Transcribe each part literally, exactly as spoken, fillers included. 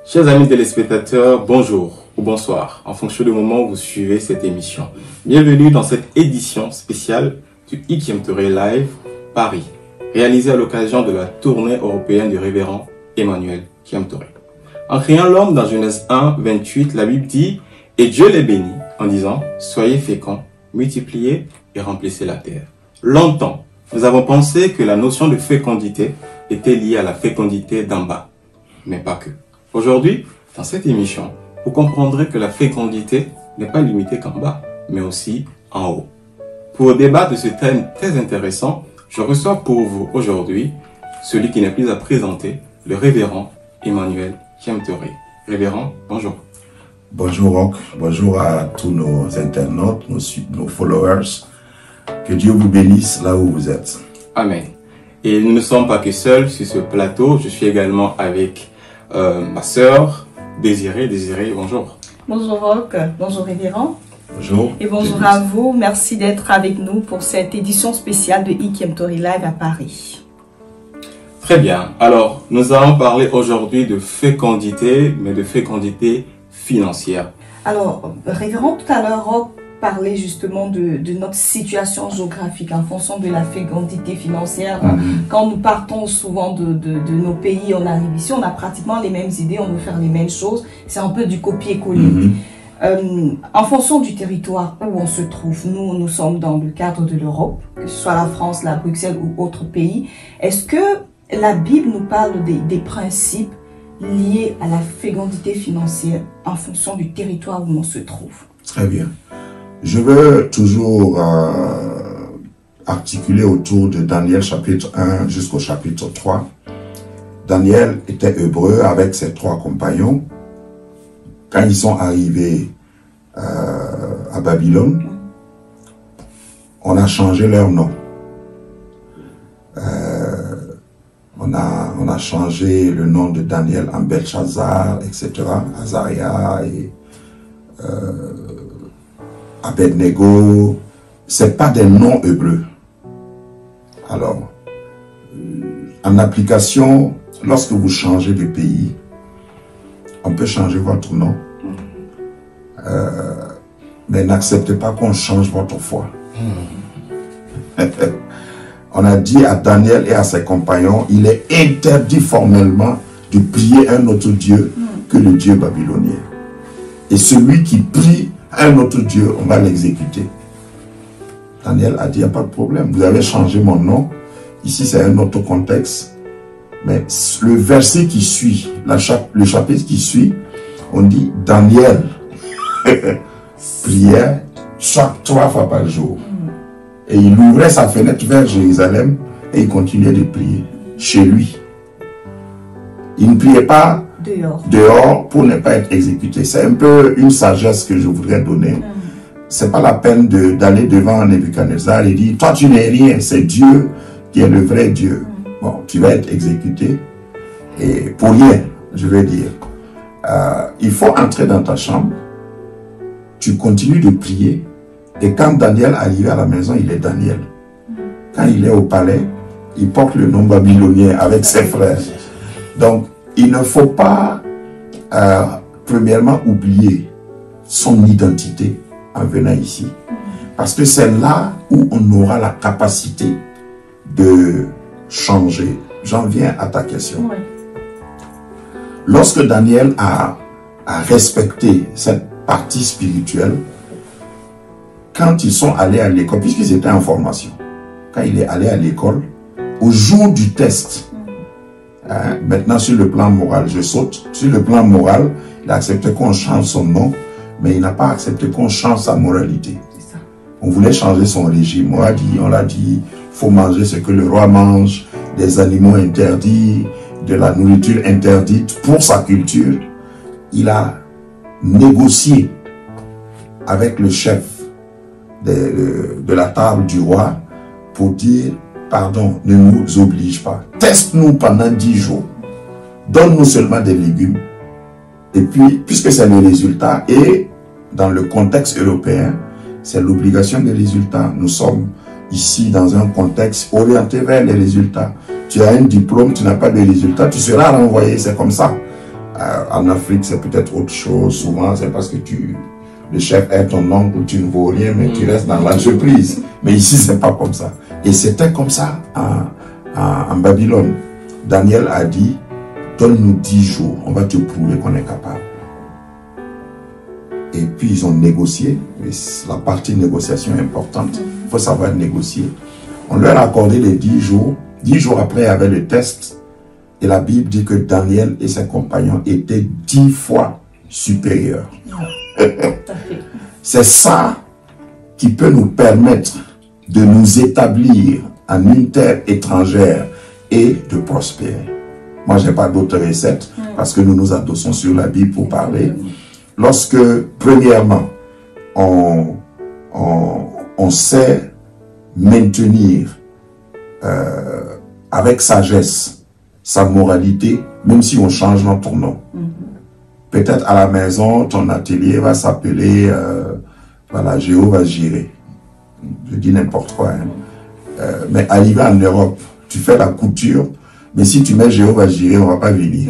Chers amis téléspectateurs, bonjour ou bonsoir, en fonction du moment où vous suivez cette émission. Bienvenue dans cette édition spéciale du I K M Touré Live Paris, réalisée à l'occasion de la tournée européenne du révérend Emmanuel Kyem Touré. En créant l'homme dans Genèse un, vingt-huit, la Bible dit « Et Dieu les bénit en disant « Soyez féconds, multipliez et remplissez la terre ». Longtemps, nous avons pensé que la notion de fécondité était liée à la fécondité d'en bas, mais pas que. Aujourd'hui, dans cette émission, vous comprendrez que la fécondité n'est pas limitée qu'en bas, mais aussi en haut. Pour débattre de ce thème très intéressant, je reçois pour vous aujourd'hui celui qui n'est plus à présenter, le révérend Emmanuel Kyem Touré. Révérend, bonjour. Bonjour Roch, bonjour à tous nos internautes, nos, nos followers. Que Dieu vous bénisse là où vous êtes. Amen. Et nous ne sommes pas que seuls sur ce plateau, je suis également avec euh, ma sœur Désirée. Désirée, bonjour. Bonjour Roch, bonjour révérend. Bonjour. Et bonjour à vous, merci d'être avec nous pour cette édition spéciale de I K M Touré Live à Paris. Très bien, alors nous allons parler aujourd'hui de fécondité, mais de fécondité financière. Alors, révérend, tout à l'heure, Roch parlait justement de, de notre situation géographique en fonction de la fécondité financière. Mm-hmm. Quand nous partons souvent de, de, de nos pays, on arrive ici, on a pratiquement les mêmes idées, on veut faire les mêmes choses, c'est un peu du copier-coller. Mm-hmm. Euh, en fonction du territoire où on se trouve, nous, nous sommes dans le cadre de l'Europe, que ce soit la France, la Bruxelles ou autre pays. Est-ce que la Bible nous parle des, des principes liés à la fécondité financière en fonction du territoire où on se trouve? Très bien. Je veux toujours euh, articuler autour de Daniel chapitre un jusqu'au chapitre trois. Daniel était hébreu avec ses trois compagnons. Quand ils sont arrivés euh, à Babylone, on a changé leur nom. Euh, on, a, on a changé le nom de Daniel en Belshazzar, et cetera, Azaria et euh, Abednego. Ce n'est pas des noms hébreux. Alors, en application, lorsque vous changez de pays, on peut changer votre nom, euh, mais n'acceptez pas qu'on change votre foi. On a dit à Daniel et à ses compagnons, il est interdit formellement de prier un autre Dieu que le Dieu babylonien. Et celui qui prie un autre Dieu, on va l'exécuter. Daniel a dit, il n'y a pas de problème, vous avez changé mon nom. Ici, c'est un autre contexte. Mais le verset qui suit, la chap le chapitre qui suit, on dit Daniel priait chaque trois fois par jour. Et il ouvrait sa fenêtre vers Jérusalem et il continuait de prier chez lui. Il ne priait pas dehors, dehors pour ne pas être exécuté. C'est un peu une sagesse que je voudrais donner. Mm. C'est pas la peine d'aller de, devant Nebuchadnezzar et dire, toi tu n'es rien, c'est Dieu qui est le vrai Dieu. Mm. Bon, tu vas être exécuté. Et pour rien, je vais dire. Euh, il faut entrer dans ta chambre. Tu continues de prier. Et quand Daniel arrive à la maison, il est Daniel. Mm. Quand il est au palais, il porte le nom babylonien avec ses frères. Donc, il ne faut pas, euh, premièrement, oublier son identité en venant ici. Parce que c'est là où on aura la capacité de changer. J'en viens à ta question. Oui. Lorsque Daniel a, a respecté cette partie spirituelle, quand ils sont allés à l'école, puisqu'ils étaient en formation, quand il est allé à l'école, au jour du test, Hein, maintenant, sur le plan moral, je saute. Sur le plan moral, il a accepté qu'on change son nom, mais il n'a pas accepté qu'on change sa moralité. Ça. On voulait changer son régime. On l'a dit, on l'a dit, il faut manger ce que le roi mange, des animaux interdits, de la nourriture interdite pour sa culture. Il a négocié avec le chef de, de, de la table du roi pour dire, pardon, ne nous oblige pas. Teste-nous pendant dix jours. Donne-nous seulement des légumes. Et puis, puisque c'est le résultat, et dans le contexte européen, c'est l'obligation des résultats. Nous sommes ici dans un contexte orienté vers les résultats. Tu as un diplôme, tu n'as pas de résultats, tu seras renvoyé, c'est comme ça. Euh, en Afrique, c'est peut-être autre chose. Souvent, c'est parce que tu, le chef est ton oncle, tu ne vaux rien, mais tu restes dans l'entreprise. Mais ici, c'est pas comme ça. Et c'était comme ça en, en, en Babylone. Daniel a dit, donne-nous dix jours, on va te prouver qu'on est capable. Et puis, ils ont négocié. Et la partie négociation est importante. Il faut savoir négocier. On leur a accordé les dix jours. Dix jours après, il y avait le test. Et la Bible dit que Daniel et ses compagnons étaient dix fois supérieurs. C'est ça qui peut nous permettre de nous établir en une terre étrangère et de prospérer. Moi, je n'ai pas d'autres recettes parce que nous nous adossons sur la Bible pour parler. Lorsque, premièrement, on, on, on sait maintenir euh, avec sagesse sa moralité, même si on change notre nom. Mm-hmm. Peut-être à la maison, ton atelier va s'appeler euh, voilà, Jéhovah Jireh. Je dis n'importe quoi. Hein. Euh, mais arrivé en Europe, tu fais la couture, mais si tu mets Jéhovah Jireh, on ne va pas venir.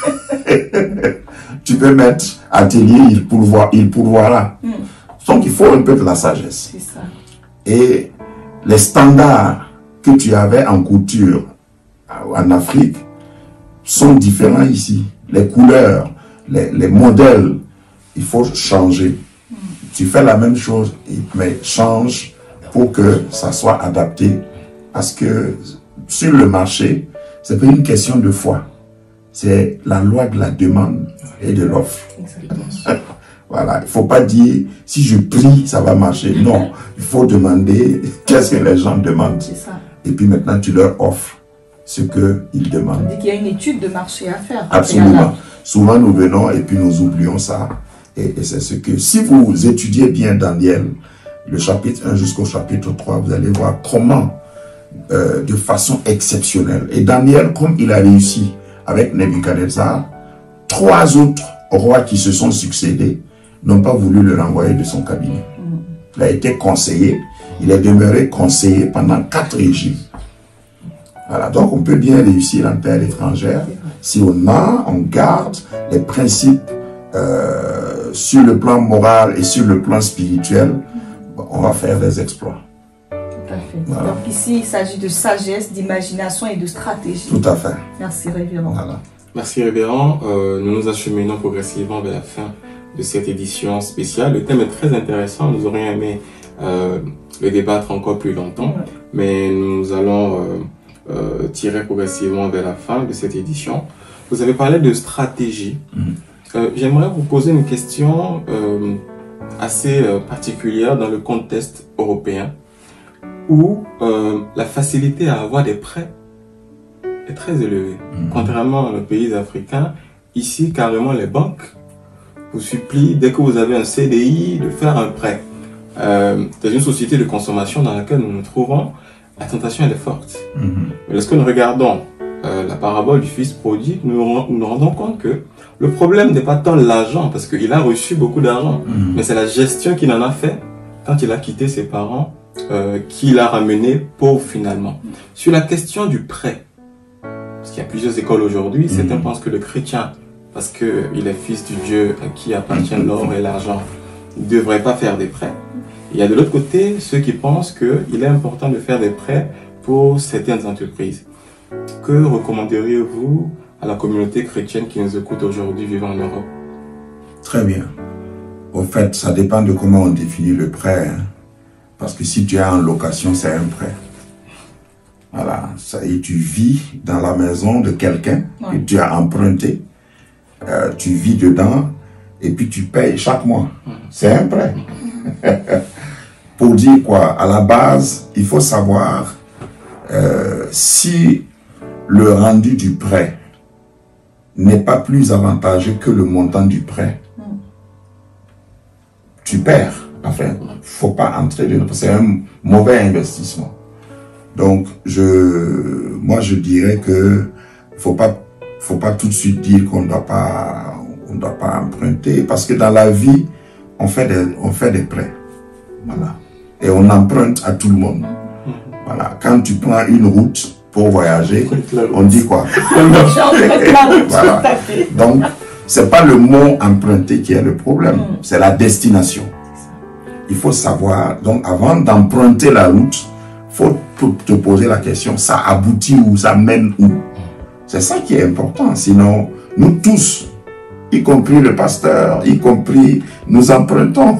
Tu peux mettre atelier, il pourvoira. Il pourvoira. Mm. Donc il faut un peu de la sagesse. C'est ça. Et les standards que tu avais en couture en Afrique sont différents ici. Les couleurs, les, les modèles, il faut changer. Mm. Tu fais la même chose, mais change pour que ça soit adapté. Parce que sur le marché, c'est pas une question de foi. C'est la loi de la demande et de l'offre. Voilà, il ne faut pas dire, si je prie, ça va marcher. Non, il faut demander qu'est-ce que les gens demandent. Ça. Et puis maintenant, tu leur offres ce qu'ils demandent. Il y a une étude de marché à faire. Absolument. Souvent, nous venons et puis nous oublions ça. Et, et c'est ce que, si vous étudiez bien Daniel, le chapitre un jusqu'au chapitre trois, vous allez voir comment, euh, de façon exceptionnelle. Et Daniel, comme il a réussi avec Nebuchadnezzar, trois autres rois qui se sont succédés n'ont pas voulu le renvoyer de son cabinet. Il a été conseiller, il est demeuré conseiller pendant quatre régimes. Voilà, donc on peut bien réussir en terre étrangère si on a, on garde les principes euh, sur le plan moral et sur le plan spirituel, on va faire des exploits. Tout à fait. Voilà. Donc ici, il s'agit de sagesse, d'imagination et de stratégie. Tout à fait. Merci, révérend. Voilà. Merci, révérend. Euh, nous nous acheminons progressivement vers la fin de cette édition spéciale. Le thème est très intéressant. Nous aurions aimé euh, le débattre encore plus longtemps, ouais. mais nous allons euh, euh, tirer progressivement vers la fin de cette édition. Vous avez parlé de stratégie. Mm-hmm. euh, J'aimerais vous poser une question euh, assez euh, particulière dans le contexte européen, où euh, la facilité à avoir des prêts est très élevée. Mmh. Contrairement à nos pays africains, ici, carrément, les banques vous supplient, dès que vous avez un C D I, de faire un prêt. Euh, dans une société de consommation dans laquelle nous nous trouvons, la tentation elle est forte. Mmh. Mais lorsque nous regardons euh, la parabole du fils prodigue, nous nous, nous rendons compte que le problème n'est pas tant l'argent, parce qu'il a reçu beaucoup d'argent, mmh. mais c'est la gestion qu'il en a fait quand il a quitté ses parents, Euh, qui l'a ramené pauvre finalement. Sur la question du prêt, parce qu'il y a plusieurs écoles aujourd'hui, mmh. certains pensent que le chrétien, parce qu'il est fils du Dieu à qui appartient l'or et l'argent, ne devrait pas faire des prêts. Il y a de l'autre côté ceux qui pensent qu'il est important de faire des prêts pour certaines entreprises. Que recommanderiez-vous à la communauté chrétienne qui nous écoute aujourd'hui vivant en Europe? Très bien. Au fait, ça dépend de comment on définit le prêt. Hein. Parce que si tu es en location, c'est un prêt. Voilà. Ça y est, tu vis dans la maison de quelqu'un ouais. que tu as emprunté. Euh, tu vis dedans et puis tu payes chaque mois. C'est un prêt. Pour dire quoi? À la base, il faut savoir euh, si le rendu du prêt n'est pas plus avantageux que le montant du prêt, mm. tu perds. Enfin, il ne faut pas entrer dedans, c'est un mauvais investissement. Donc, je, moi, je dirais que faut pas, faut pas tout de suite dire qu'on ne doit pas, on doit pas emprunter, parce que dans la vie, on fait des, on fait des prêts. Voilà. Et on emprunte à tout le monde. Voilà. Quand tu prends une route pour voyager, on dit quoi? Voilà. Donc, c'est pas le mot emprunté qui est le problème, mm. c'est la destination. Il faut savoir, donc avant d'emprunter la route, il faut te poser la question, ça aboutit où, ça mène où? C'est ça qui est important, sinon nous tous, y compris le pasteur, y compris nous empruntons.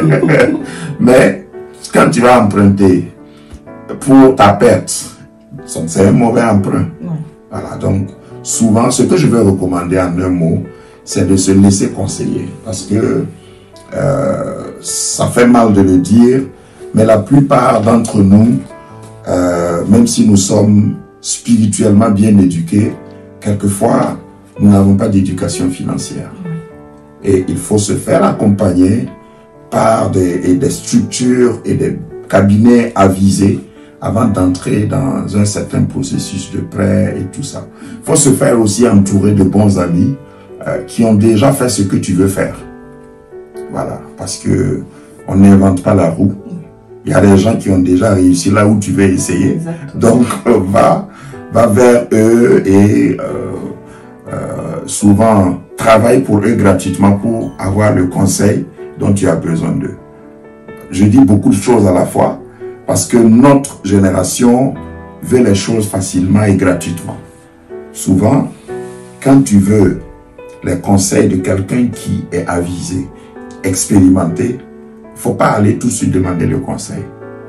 Mais quand tu vas emprunter pour ta perte, c'est un mauvais emprunt. Ouais. Voilà, donc souvent ce que je vais recommander en un mot, c'est de se laisser conseiller. Parce que euh, ça fait mal de le dire, mais la plupart d'entre nous, euh, même si nous sommes spirituellement bien éduqués, quelquefois nous n'avons pas d'éducation financière. Et il faut se faire accompagner par des, et des structures et des cabinets avisés avant d'entrer dans un certain processus de prêt et tout ça. Il faut se faire aussi entourer de bons amis euh, qui ont déjà fait ce que tu veux faire. Voilà, parce que on n'invente pas la roue. Il y a des gens qui ont déjà réussi là où tu veux essayer. Exactement. Donc, euh, va, va vers eux et euh, euh, souvent travaille pour eux gratuitement pour avoir le conseil dont tu as besoin d'eux. Je dis beaucoup de choses à la fois parce que notre génération veut les choses facilement et gratuitement. Souvent, quand tu veux les conseils de quelqu'un qui est avisé, expérimenté, il ne faut pas aller tout de suite demander le conseil.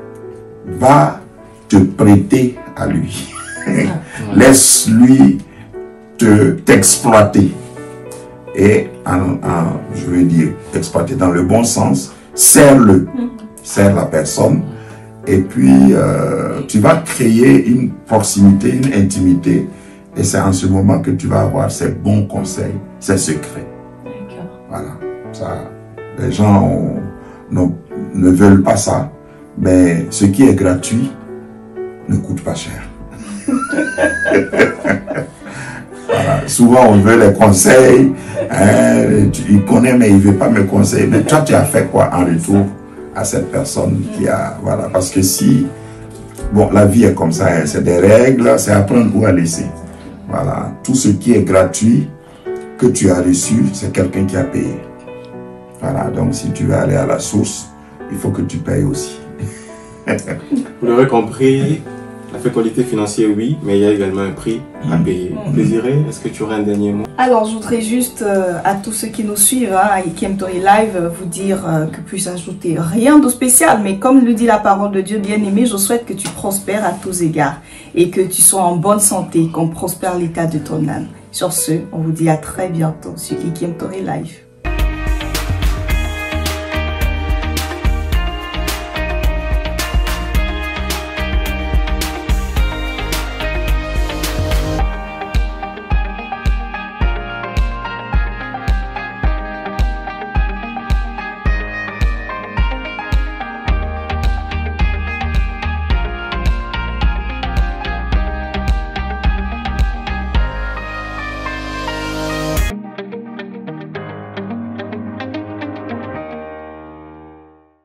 Va te prêter à lui. Laisse-lui te t'exploiter. Et, en, en, je veux dire, exploiter dans le bon sens, serre-le, serre la personne, et puis euh, tu vas créer une proximité, une intimité, et c'est en ce moment que tu vas avoir ces bons conseils, ces secrets. Voilà, ça, les gens ont, non, ne veulent pas ça, mais ce qui est gratuit ne coûte pas cher. Voilà. Souvent on veut les conseils, hein, tu, il connaît mais il ne veut pas me conseiller. Mais toi tu as fait quoi en retour à cette personne qui a... Voilà, parce que si... Bon, la vie est comme ça, hein, c'est des règles, c'est apprendre où à laisser. Voilà, tout ce qui est gratuit que tu as reçu, c'est quelqu'un qui a payé. Voilà, donc si tu veux aller à la source, il faut que tu payes aussi. Vous l'aurez compris, la fécondité financière, oui, mais il y a également un prix à payer. Mmh. Désiré, est-ce que tu aurais un dernier mot? Alors, je voudrais juste euh, à tous ceux qui nous suivent, hein, à Ikiem Tori Live, euh, vous dire euh, que puis ajouter rien de spécial, mais comme le dit la parole de Dieu, bien-aimé, je souhaite que tu prospères à tous égards et que tu sois en bonne santé, qu'on prospère l'état de ton âme. Sur ce, on vous dit à très bientôt sur Ikiem Tori Live.